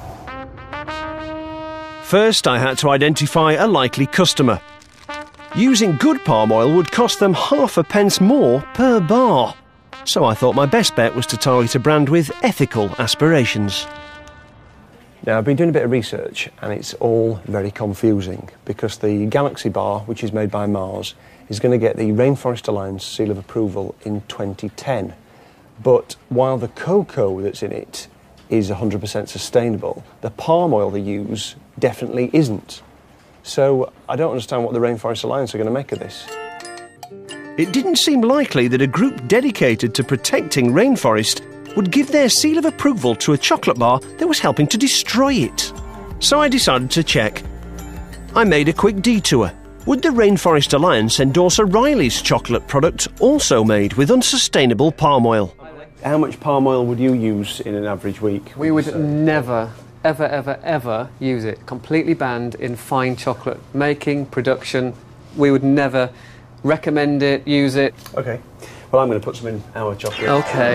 First, I had to identify a likely customer. Using good palm oil would cost them half a pence more per bar. So I thought my best bet was to target a brand with ethical aspirations. Now, I've been doing a bit of research and it's all very confusing because the Galaxy bar, which is made by Mars, is going to get the Rainforest Alliance seal of approval in twenty ten. But while the cocoa that's in it is one hundred percent sustainable, the palm oil they use definitely isn't. So I don't understand what the Rainforest Alliance are going to make of this. It didn't seem likely that a group dedicated to protecting rainforest would give their seal of approval to a chocolate bar that was helping to destroy it. So I decided to check. I made a quick detour. Would the Rainforest Alliance endorse a Riley's chocolate product also made with unsustainable palm oil? How much palm oil would you use in an average week? We would never, ever, ever, ever use it. Completely banned in fine chocolate making, production. We would never recommend it, use it. OK. Well, I'm going to put some in our chocolate. OK.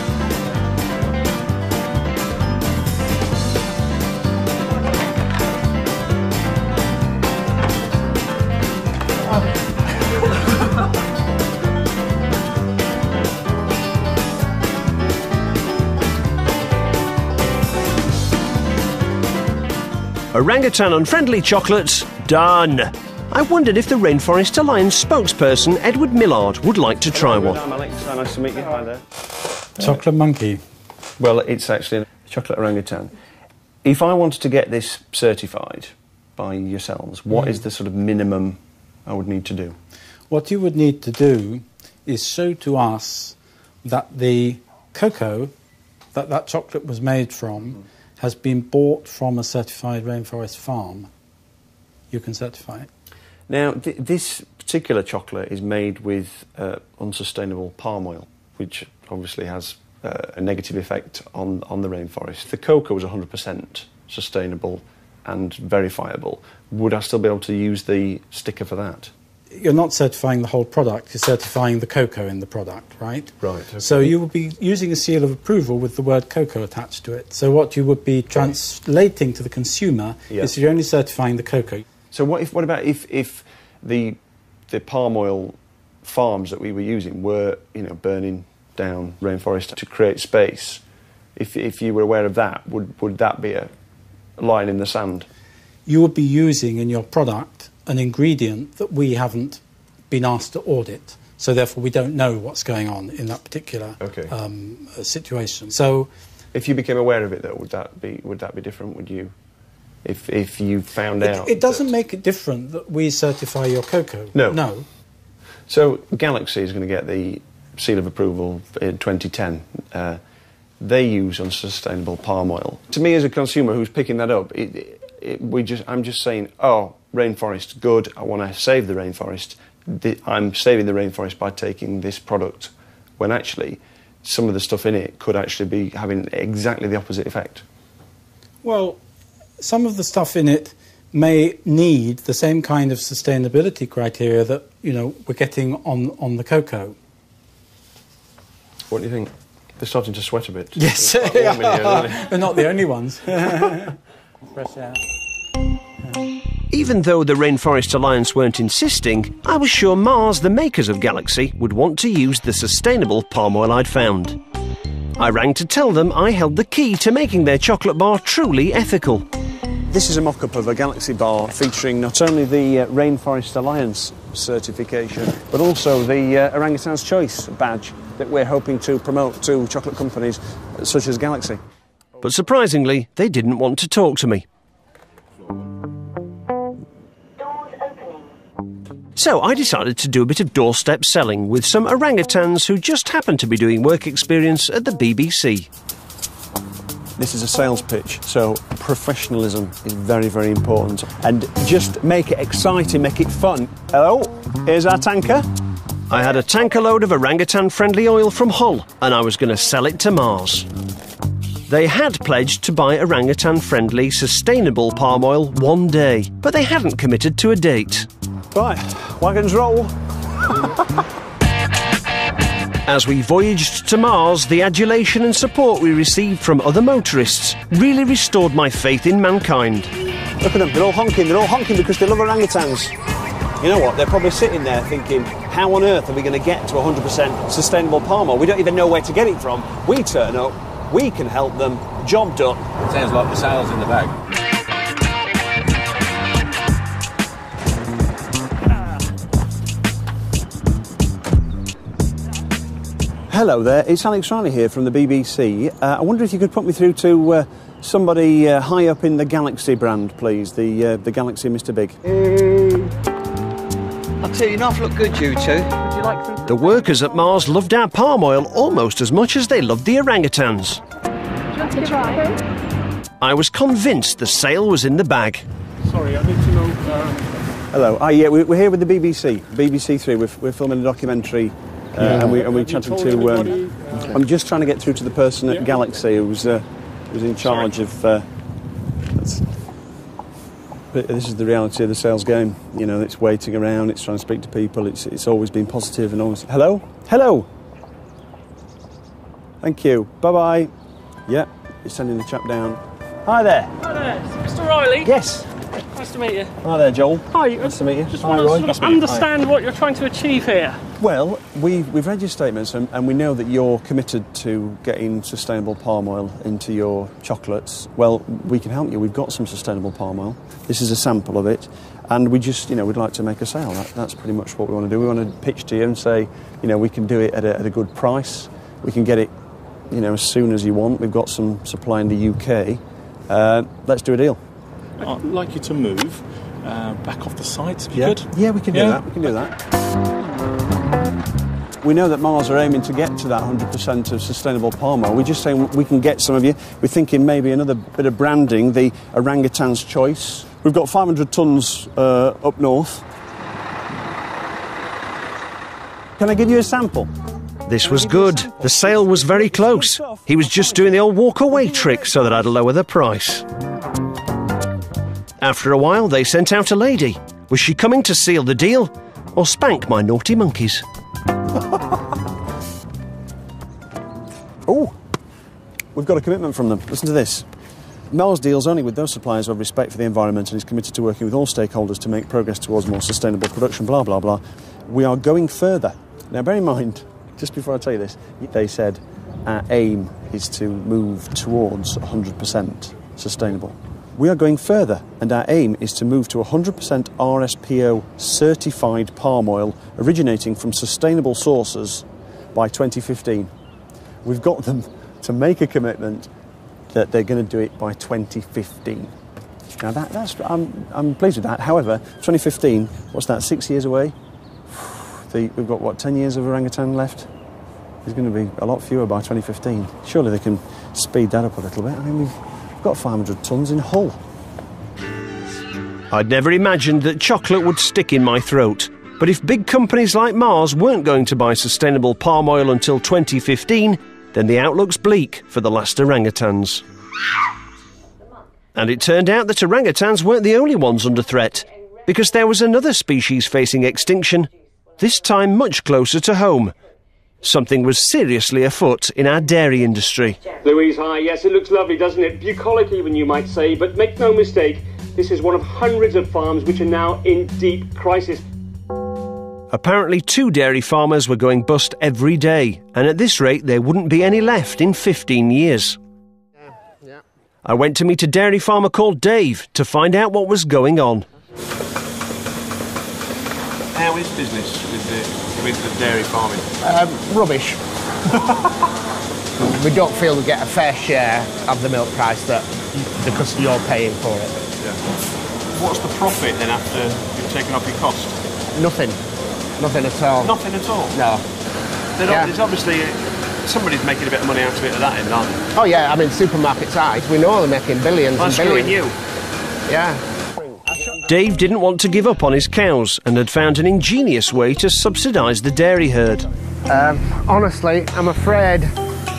Orangutan-unfriendly chocolates, done. I wondered if the Rainforest Alliance spokesperson, Edward Millard, would like to try one. I'm Alex. Nice to meet you. Hi there. Chocolate monkey. Well, it's actually a chocolate orangutan. If I wanted to get this certified by yourselves, what mm. is the sort of minimum I would need to do? What you would need to do is show to us that the cocoa that that chocolate was made from mm. has been bought from a certified rainforest farm. You can certify it. Now, th this particular chocolate is made with uh, unsustainable palm oil, which obviously has uh, a negative effect on, on the rainforest. The cocoa was one hundred percent sustainable and verifiable. Would I still be able to use the sticker for that? You're not certifying the whole product, you're certifying the cocoa in the product, right? Right. Okay. So you would be using a seal of approval with the word cocoa attached to it. So what you would be translating to the consumer yeah. is you're only certifying the cocoa. So what if? What about if if the the palm oil farms that we were using were, you know, burning down rainforest to create space? If if you were aware of that, would would that be a line in the sand? You would be using in your product an ingredient that we haven't been asked to audit, so therefore we don't know what's going on in that particular okay. um, situation. So, if you became aware of it, though, would that be would that be different? Would you? If, if you found it, out... It doesn't that... make it different that we certify your cocoa. No. No. So Galaxy is going to get the seal of approval in twenty ten. Uh, they use unsustainable palm oil. To me, as a consumer who's picking that up, it, it, it, we just I'm just saying, oh, rainforest, good, I want to save the rainforest. The, I'm saving the rainforest by taking this product, when actually some of the stuff in it could actually be having exactly the opposite effect. Well, some of the stuff in it may need the same kind of sustainability criteria that, you know, we're getting on, on the cocoa. What do you think? They're starting to sweat a bit. Yes, here, they? They're not the only ones. Fresh out. Even though the Rainforest Alliance weren't insisting, I was sure Mars, the makers of Galaxy, would want to use the sustainable palm oil I'd found. I rang to tell them I held the key to making their chocolate bar truly ethical. This is a mock-up of a Galaxy bar featuring not only the uh, Rainforest Alliance certification, but also the uh, Orangutan's Choice badge that we're hoping to promote to chocolate companies such as Galaxy. But surprisingly, they didn't want to talk to me. So I decided to do a bit of doorstep selling with some orangutans who just happened to be doing work experience at the B B C. This is a sales pitch, so professionalism is very, very important. And just make it exciting, make it fun. Hello, here's our tanker. I had a tanker load of orangutan-friendly oil from Hull, and I was going to sell it to Mars. They had pledged to buy orangutan-friendly, sustainable palm oil one day, but they hadn't committed to a date. Right, wagons roll. As we voyaged to Mars, the adulation and support we received from other motorists really restored my faith in mankind. Look at them, they're all honking, they're all honking because they love orangutans. You know what, they're probably sitting there thinking, how on earth are we going to get to one hundred percent sustainable palm oil? We don't even know where to get it from. We turn up, we can help them, job done. Sounds like the sail's in the bag. Hello there, it's Alex Riley here from the B B C. Uh, I wonder if you could put me through to uh, somebody uh, high up in the Galaxy brand, please, the uh, the Galaxy Mister Big. I'll tell you, enough look good, you two. Would you like some? The workers at Mars loved our palm oil almost as much as they loved the orangutans. Do you want to try? I was convinced the sale was in the bag. Sorry, I need to know... Uh... Hello, ah, yeah, we're here with the B B C, B B C Three. We're, we're filming a documentary. Uh, Yeah. and, we, and we're Have you chatting told to. Um, anybody? I'm just trying to get through to the person at Yeah. Galaxy who's uh, who's in charge of. Uh, that's, but this is the reality of the sales game. You know, it's waiting around, it's trying to speak to people. It's it's always been positive and always. Hello, hello. Thank you. Bye bye. Yeah, you're sending the chap down. Hi there. Hi there, Mister Riley. Yes. Nice to meet you. Hi there, Joel. Hi. Nice to meet you. Just Hi, want to Roy. sort Nice of to meet you. understand what you're trying to achieve here. Well, we've, we've read your statements and, and we know that you're committed to getting sustainable palm oil into your chocolates. Well, we can help you. We've got some sustainable palm oil. This is a sample of it. And we just, you know, we'd like to make a sale. That, that's pretty much what we want to do. We want to pitch to you and say, you know, we can do it at a, at a good price. We can get it, you know, as soon as you want. We've got some supply in the U K. Uh, let's do a deal. I'd like you to move uh, back off the site, if you Yeah, could. yeah, we can do Yeah. that. We can do that. We know that Mars are aiming to get to that one hundred percent of sustainable palm oil. We're just saying we can get some of you. We're thinking maybe another bit of branding, the orangutan's choice. We've got five hundred tonnes uh, up north. Can I give you a sample? This was good. The sale was very close. He was just doing the old walk-away trick so that I'd lower the price. After a while, they sent out a lady. Was she coming to seal the deal or spank my naughty monkeys? Oh, we've got a commitment from them. Listen to this. Mars deals only with those suppliers who have respect for the environment and is committed to working with all stakeholders to make progress towards more sustainable production, blah, blah, blah. We are going further. Now, bear in mind, just before I tell you this, they said our aim is to move towards one hundred percent sustainable. We are going further, and our aim is to move to one hundred percent R S P O certified palm oil originating from sustainable sources by twenty fifteen. We've got them to make a commitment that they're going to do it by twenty fifteen. Now, that, that's I'm, I'm pleased with that. However, twenty fifteen, what's that, six years away? The, we've got, what, ten years of orangutan left? There's going to be a lot fewer by twenty fifteen. Surely they can speed that up a little bit. I mean, we've got five hundred tonnes in Hull. I'd never imagined that chocolate would stick in my throat. But if big companies like Mars weren't going to buy sustainable palm oil until twenty fifteen, then the outlook's bleak for the last orangutans. And it turned out that orangutans weren't the only ones under threat, because there was another species facing extinction, this time much closer to home. Something was seriously afoot in our dairy industry. Louise, hi. Yes, it looks lovely, doesn't it? Bucolic even, you might say, but make no mistake, this is one of hundreds of farms which are now in deep crisis. Apparently two dairy farmers were going bust every day, and at this rate there wouldn't be any left in fifteen years. I went to meet a dairy farmer called Dave to find out what was going on. How is business with the, with the dairy farming? Um, rubbish. We don't feel we get a fair share of the milk price that because you're paying for it. Yeah. What's the profit then after you've taken off your cost? Nothing. Nothing at all. Nothing at all? No. They're Yeah. not, there's obviously somebody's making a bit of money out of it at that end, aren't they? Oh yeah, I mean supermarkets are. We know they're making billions Well, and screwing billions. you. Yeah. Dave didn't want to give up on his cows and had found an ingenious way to subsidise the dairy herd. Um, honestly, I'm afraid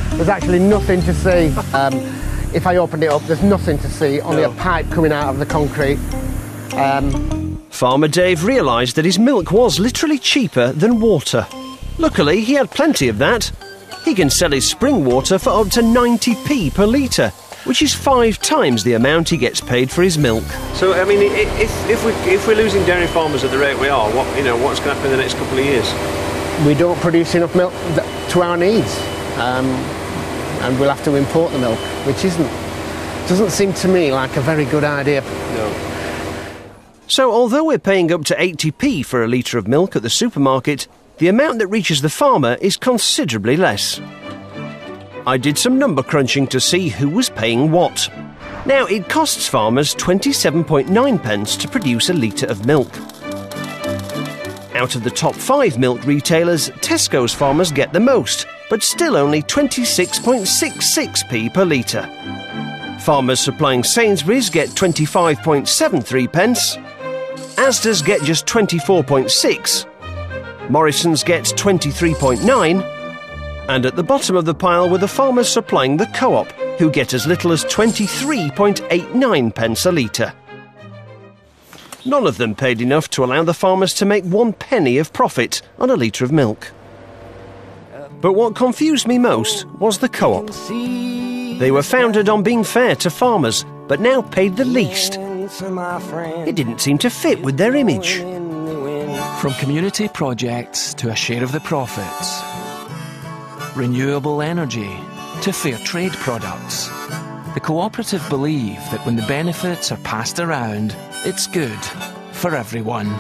There's actually nothing to see. Um, if I opened it up, there's nothing to see, only no. a pipe coming out of the concrete. Um, Farmer Dave realised that his milk was literally cheaper than water. Luckily, he had plenty of that. He can sell his spring water for up to ninety p per litre, which is five times the amount he gets paid for his milk. So, I mean, if, if, we, if we're losing dairy farmers at the rate we are, what, you know, what's going to happen in the next couple of years? We don't produce enough milk to our needs, um, and we'll have to import the milk, which isn't, doesn't seem to me like a very good idea. No. So, although we're paying up to eighty p for a litre of milk at the supermarket, the amount that reaches the farmer is considerably less. I did some number crunching to see who was paying what. Now, it costs farmers twenty-seven point nine pence to produce a litre of milk. Out of the top five milk retailers, Tesco's farmers get the most, but still only twenty-six point six six p per litre. Farmers supplying Sainsbury's get twenty-five point seven three pence, Asda's get just twenty-four point six, Morrison's gets twenty-three point nine, and at the bottom of the pile were the farmers supplying the Co-op, who get as little as twenty-three point eight nine pence a litre. None of them paid enough to allow the farmers to make one penny of profit on a litre of milk. But what confused me most was the Co-op. They were founded on being fair to farmers, but now paid the least. It didn't seem to fit with their image. From community projects to a share of the profits, renewable energy to fair trade products, the cooperative believe that when the benefits are passed around, it's good for everyone.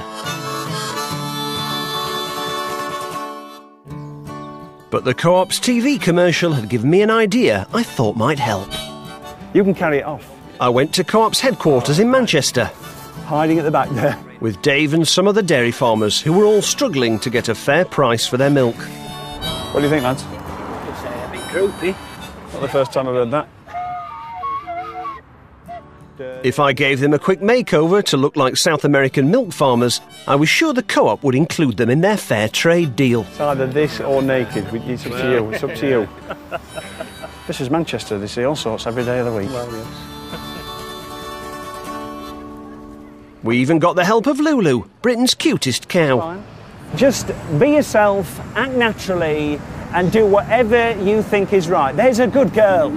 But the Co-op's T V commercial had given me an idea I thought might help. You can carry it off. I went to Co-op's headquarters in Manchester. Hiding at the back there. With Dave and some other dairy farmers who were all struggling to get a fair price for their milk. What do you think, lads? It's a bit croupy. Not the first time I've heard that. If I gave them a quick makeover to look like South American milk farmers, I was sure the Co-op would include them in their fair trade deal. It's either this or naked. It's up to you. It's up to you. This is Manchester. They see all sorts every day of the week. Well, yes. We even got the help of Lulu, Britain's cutest cow. Just be yourself, act naturally, and do whatever you think is right. There's a good girl.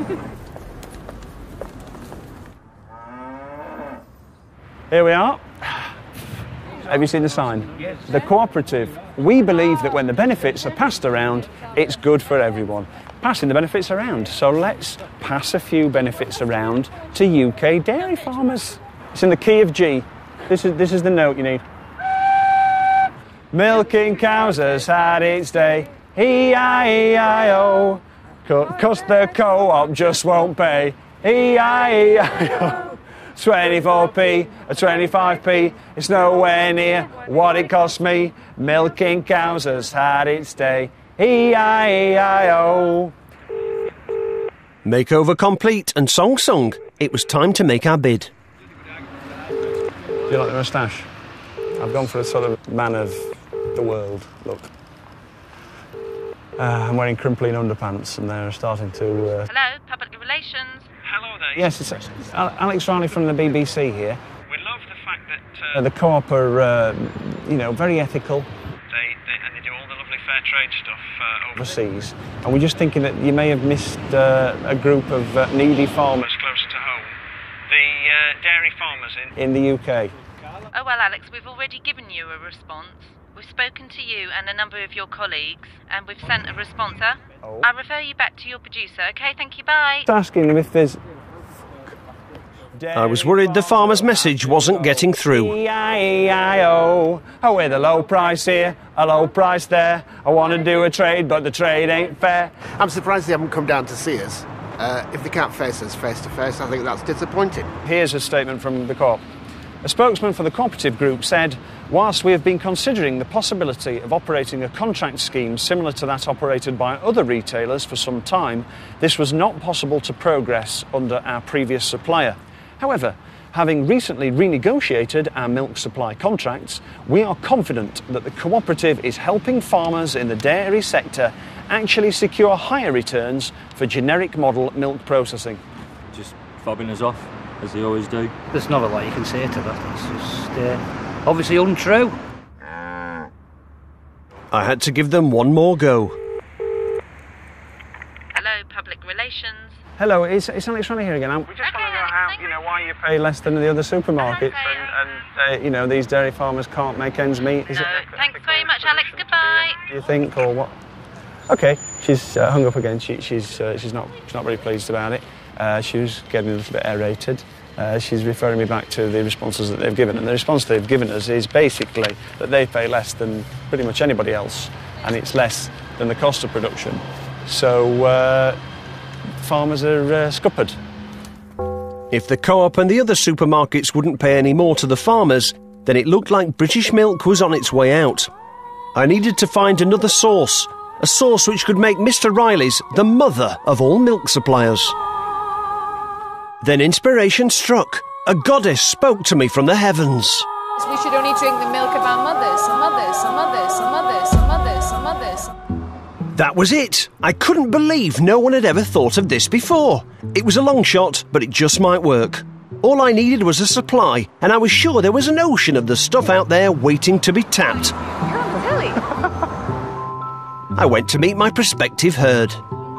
Here we are. Have you seen the sign? Yes. The cooperative. We believe that when the benefits are passed around, it's good for everyone. Passing the benefits around. So let's pass a few benefits around to U K dairy farmers. It's in the key of G. This is, this is the note you need. Milking cows has had its day. E I E I O. Cause the Co-op just won't pay. E I E I O. twenty-four p or twenty-five p, it's nowhere near what it cost me. Milking cows has had its day. E I E I O. Makeover complete and song sung. It was time to make our bid. Do you like the moustache? I've gone for a sort of man of the world look. Uh, I'm wearing crimpling underpants and they're starting to... Uh... Hello, public relations. Hello there. Yes, it's Alex Riley from the B B C here. We love the fact that... Uh, uh, the Co-op are, uh, you know, very ethical. They, they, and they do all the lovely fair trade stuff uh, overseas. And we're just thinking that you may have missed uh, a group of uh, needy farmers closer to home. The uh, dairy farmers in... in the U K. Oh, well, Alex, we've already given you a response. We've spoken to you and a number of your colleagues, and we've sent a response. Oh. I'll refer you back to your producer. OK, thank you, bye. Just asking them if there's... I was worried the farmer's message wasn't getting through. E I E I O. Oh, with a low price here, a low price there. I want to do a trade, but the trade ain't fair. I'm surprised they haven't come down to see us. Uh, if they can't face us face to face, I think that's disappointing. Here's a statement from the Co-op. A spokesman for the cooperative group said, whilst we have been considering the possibility of operating a contract scheme similar to that operated by other retailers for some time, this was not possible to progress under our previous supplier. However, having recently renegotiated our milk supply contracts, we are confident that the cooperative is helping farmers in the dairy sector actually secure higher returns for generic model milk processing. Just fobbing us off, as they always do. There's not a lot you can say to that. It's just uh, obviously untrue. I had to give them one more go. Hello, public relations. Hello, it's, it's Alex Riley here again. I'm, we just want to know how, you know, why you pay less than the other supermarkets, Okay, and, and uh, you know, these dairy farmers can't make ends meet. Is No, it, thanks very much, Alex. Goodbye. do you think, or what? Okay, she's uh, hung up again. She, she's uh, she's not she's not very pleased about it. Uh, she was getting a little bit aerated. Uh, she's referring me back to the responses that they've given, and the response they've given us is basically that they pay less than pretty much anybody else, and it's less than the cost of production. So uh, farmers are uh, scuppered. If the co-op and the other supermarkets wouldn't pay any more to the farmers, then it looked like British milk was on its way out. I needed to find another source, a source which could make Mister Riley's the mother of all milk suppliers. Then inspiration struck. A goddess spoke to me from the heavens. We should only drink the milk of our mothers, and mothers, and mothers, and mothers, and mothers, and mothers. That was it. I couldn't believe no one had ever thought of this before. It was a long shot, but it just might work. All I needed was a supply, and I was sure there was an ocean of the stuff out there waiting to be tapped. You're on telly. I went to meet my prospective herd.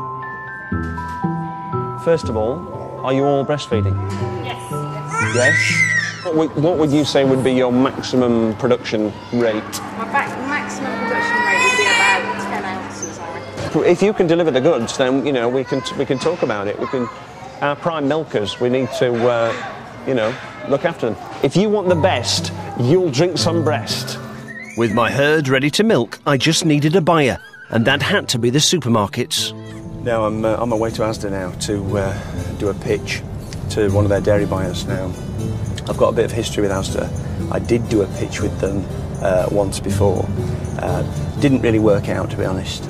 First of all, are you all breastfeeding? Yes. Yes. What would, what would you say would be your maximum production rate? My back, maximum production rate would be about ten ounces, I reckon. If you can deliver the goods, then you know we can we can talk about it. We can. Our prime milkers, we need to, uh, you know, look after them. If you want the best, you'll drink some breast. With my herd ready to milk, I just needed a buyer, and that had to be the supermarkets. Now I'm uh, on my way to Asda now to uh, do a pitch to one of their dairy buyers. Now I've got a bit of history with Asda. I did do a pitch with them uh, once before. Uh, didn't really work out, to be honest.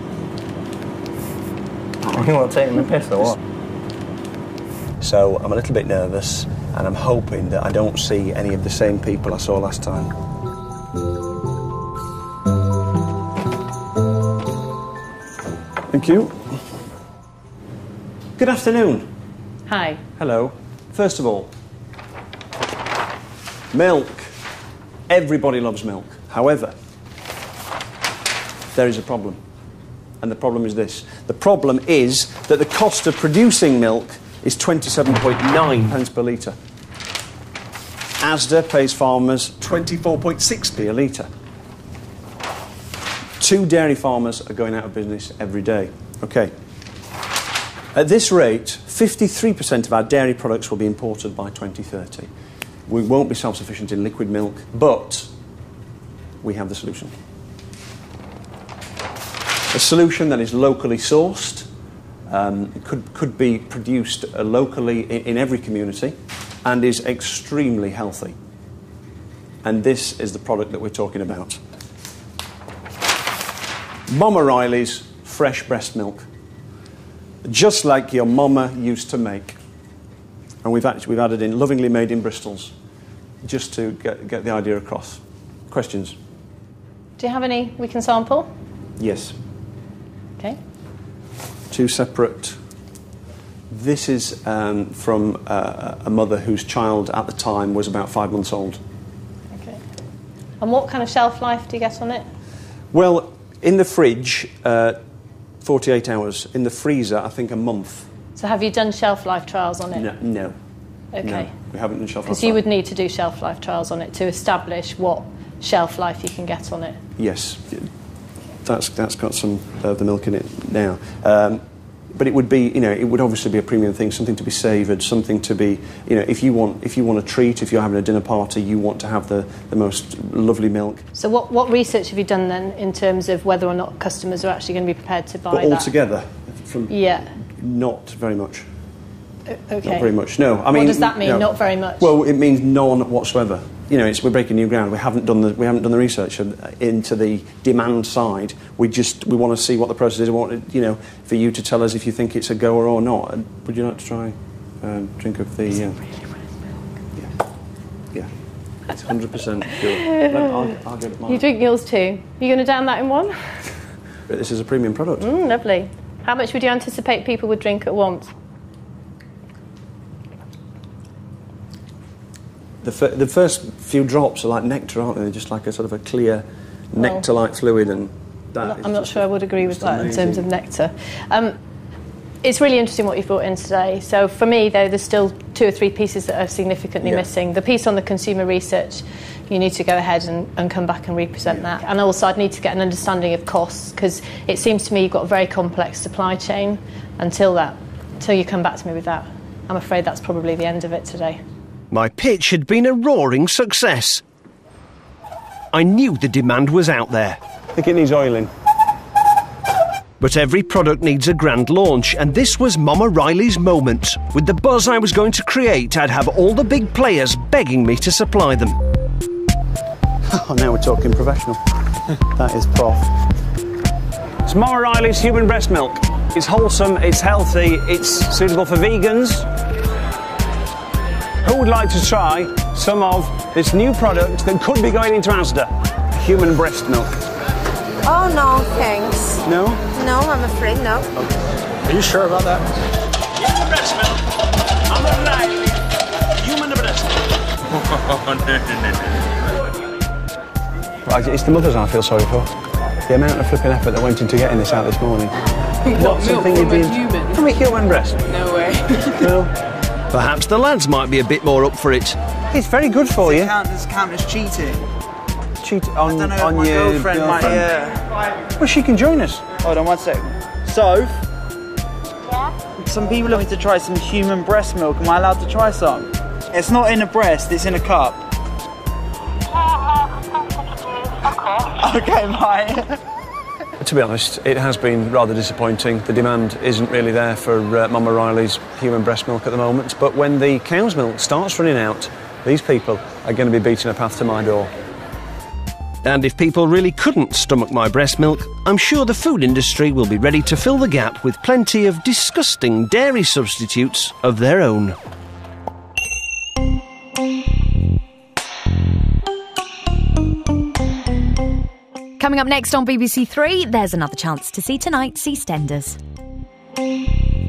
You want to take them the piss or what? So I'm a little bit nervous, and I'm hoping that I don't see any of the same people I saw last time. Thank you. Good afternoon. Hi. Hello. First of all, milk. Everybody loves milk. However, there is a problem. And the problem is this. The problem is that the cost of producing milk is twenty-seven point nine pence per litre. Asda pays farmers twenty-four point six p a litre. Two dairy farmers are going out of business every day. Okay. At this rate, fifty-three percent of our dairy products will be imported by twenty thirty. We won't be self-sufficient in liquid milk, but we have the solution. A solution that is locally sourced, um, could, could be produced uh, locally in, in every community, and is extremely healthy. And this is the product that we're talking about. Mama Riley's fresh breast milk. Just like your mama used to make. And we've actually we've added in lovingly made in Bristol's, just to get, get the idea across. Questions? Do you have any we can sample? Yes. Okay. Two separate. This is um, from uh, a mother whose child at the time was about five months old. Okay. And what kind of shelf life do you get on it? Well, in the fridge, uh, forty-eight hours. In the freezer, I think a month. So have you done shelf life trials on it? No. no. Okay. No, we haven't done shelf life. Because you would need to do shelf life trials on it to establish what shelf life you can get on it. Yes. That's that's got some of the milk in it now. Um, but it would be, you know, it would obviously be a premium thing, something to be savoured, something to be, you know, if you want if you want a treat, if you're having a dinner party, you want to have the, the most lovely milk. So what, what research have you done then in terms of whether or not customers are actually going to be prepared to buy but that? altogether, from yeah. Not very much. O- okay. Not very much. No, I mean. What does that mean? No. Not very much. Well, it means none whatsoever. You know, it's, we're breaking new ground. We haven't done the we haven't done the research into the demand side. We just we want to see what the process is. We want, you know, for you to tell us if you think it's a goer or not. Would you like to try uh, drink of the? Uh, yeah, yeah, it's one hundred percent pure. I'll, I'll get mine. You drink yours too. You going to down that in one? this is a premium product. Mm, lovely. How much would you anticipate people would drink at once? The, f the first few drops are like nectar, aren't they? They're just like a sort of a clear nectar-like fluid, and that I'm not, is I'm not just sure I would agree with that amazing. in terms of nectar. Um, it's really interesting what you've brought in today. So for me, though, there's still two or three pieces that are significantly Yeah. missing. The piece on the consumer research, you need to go ahead and, and come back and represent that. And also I'd need to get an understanding of costs, because it seems to me you've got a very complex supply chain. Until that, until you come back to me with that, I'm afraid that's probably the end of it today. My pitch had been a roaring success. I knew the demand was out there. I think it needs oiling. But every product needs a grand launch, and this was Mama Riley's moment. With the buzz I was going to create, I'd have all the big players begging me to supply them. Oh, now we're talking professional. That is prof. It's Mama Riley's human breast milk. It's wholesome, it's healthy, it's suitable for vegans. Who would like to try some of this new product that could be going into Asda? Human breast milk. Oh, no, thanks. No? No, I'm afraid no. Are you sure about that? Human breast milk. Mama Riley. Human breast milk. Right, it's the mothers I feel sorry for. The amount of flipping effort that went into getting this out this morning. What, Not milk something from you'd be a human? From a human breast. No way. No. Perhaps the lads might be a bit more up for it. It's very good for you. Count, does it count as cheating? Cheat on, I don't know, on my your girlfriend, girlfriend. might, yeah. Well, she can join us. Hold on one second. So, some people want me to try some human breast milk. Am I allowed to try some? It's not in a breast, it's in a cup. Okay, bye. To be honest, it has been rather disappointing. The demand isn't really there for uh, Mama Riley's human breast milk at the moment, but when the cow's milk starts running out, these people are going to be beating a path to my door. And if people really couldn't stomach my breast milk, I'm sure the food industry will be ready to fill the gap with plenty of disgusting dairy substitutes of their own. Coming up next on B B C Three, there's another chance to see tonight's EastEnders.